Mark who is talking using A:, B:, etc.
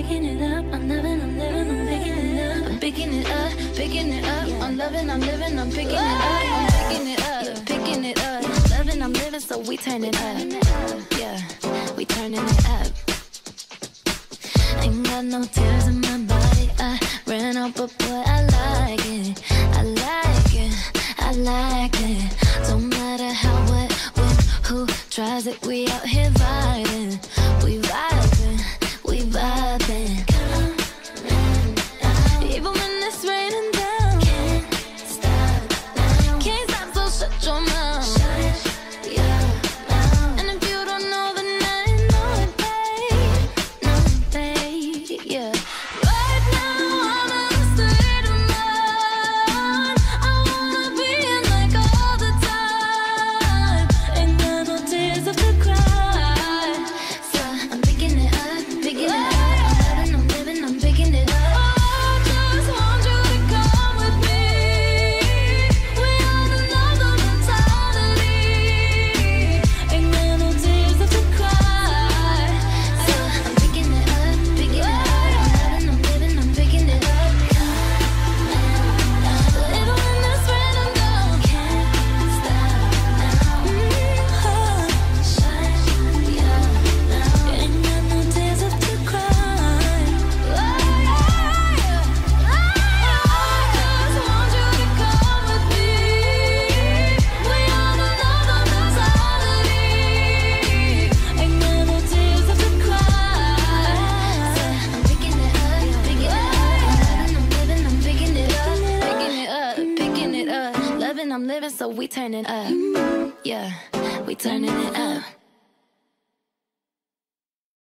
A: picking it up. I'm loving, I'm living, I'm picking it up. I'm picking it up, picking it up. I'm loving, I'm living, I'm picking it up. I'm picking it up, picking it up. Loving, I'm living, so we turn it up. Yeah, we turning it up. Ain't got no tears in my body. I ran out, but boy, I like it. I like it, I like it. Don't matter how, what, when, who tries it. We out here vibing. We vibing, we vibing. Even when it's raining down, can't stop now. Can't stop, so shut your mouth. Shut your mouth. And if you don't know, then I know it, babe. No, babe, yeah. Right now I'm in a state of mind. I wanna be in like all the time. Ain't got no tears left to cry. So I'm picking it up, picking it up. I'm living, I'm picking it up. I just want you to come with me. We on another mentality. Ain't got no tears left to cry. So I'm picking it up, picking it up. I'm living, I'm picking it up. Even when it's raining down, can't stop now. Shut your mouth. Ain't got no tears left to cry. I just want you to come with me. We on another mentality. Ain't got no tears left to cry. I'm picking it up, picking it up. I'm living, I'm picking it up, picking it up, picking it up. Loving, I'm living, so we turn it up. Yeah, we turning it up.